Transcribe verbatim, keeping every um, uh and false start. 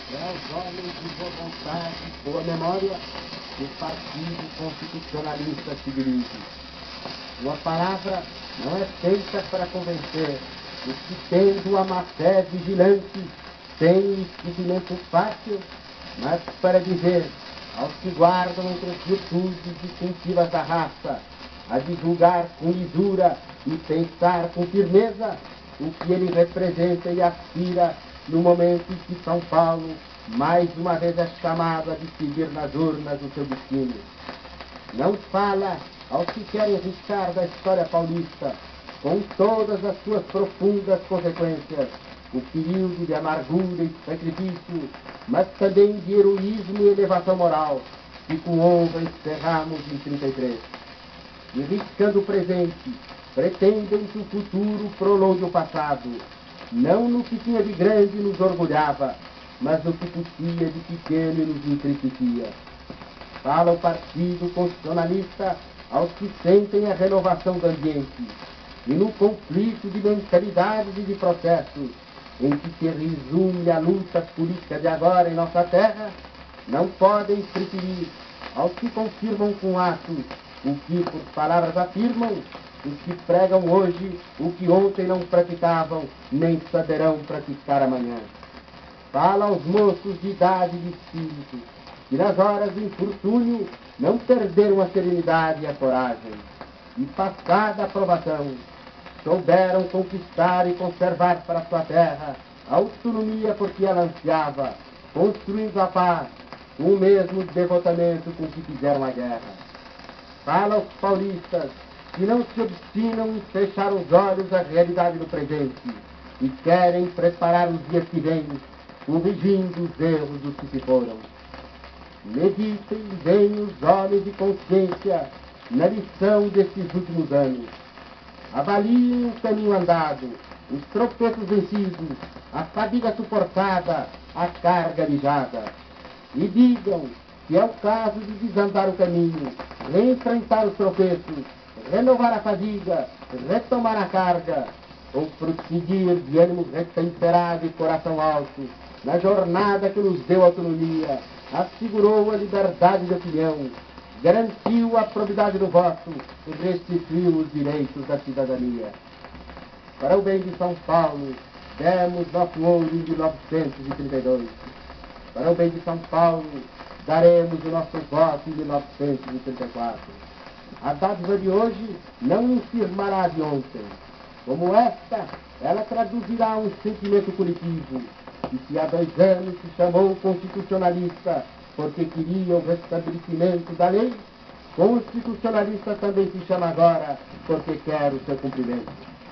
para os homens de boa vontade e boa memória que o Partido Constitucionalista se dirige. Uma palavra não é feita para convencer os que, tendo a má fé vigilante, têm o esquecimento fácil, mas para dizer aos que guardam entre as virtudes distintivas da raça, a divulgar com lisura e pensar com firmeza o que ele representa e aspira no momento em que São Paulo mais uma vez é chamado a decidir nas urnas o seu destino. Não fala aos que querem riscar da história paulista, com todas as suas profundas consequências, o período de amargura e sacrifício, mas também de heroísmo e elevação moral, que com honra encerramos em trinta e três. E riscando o presente, pretendem que o futuro prolongue o passado, não no que tinha de grande e nos orgulhava, mas no que possuía de pequeno e nos entristecia. Fala o Partido Constitucionalista aos que sentem a renovação do ambiente, e no conflito de mentalidades e de processos, em que se resume a luta política de agora em nossa terra, não podem preferir aos que confirmam com atos o que por palavras afirmam, os que pregam hoje o que ontem não praticavam, nem saberão praticar amanhã. Fala aos moços de idade e de espírito, que nas horas do infortúnio não perderam a serenidade e a coragem, e passada a aprovação, souberam conquistar e conservar para sua terra a autonomia por que ela ansiava, construindo a paz com o mesmo devotamento com que fizeram a guerra. Fala aos paulistas que não se obstinam em fechar os olhos à realidade do presente e querem preparar os dias que vêm, corrigindo os erros dos que se foram. Meditem bem os homens de consciência na lição destes últimos anos. Avaliem o caminho andado, os tropeços vencidos, a fadiga suportada, a carga alijada. E digam que é o caso de desandar o caminho, reenfrentar os tropeços, renovar a fadiga, retomar a carga, ou prosseguir de ânimo retemperado e coração alto, na jornada que nos deu autonomia, assegurou a liberdade de opinião, garantiu a probidade do voto e restituiu os direitos da cidadania. Para o bem de São Paulo, demos nosso ouro em mil novecentos e trinta e dois. Para o bem de São Paulo, daremos o nosso voto em mil novecentos e trinta e quatro. A dádiva de hoje não infirmará a de ontem. Como esta, ela traduzirá um sentimento coletivo, que se há dois anos se chamou constitucionalista porque queria o restabelecimento da lei, constitucionalista também se chama agora porque quer o seu cumprimento.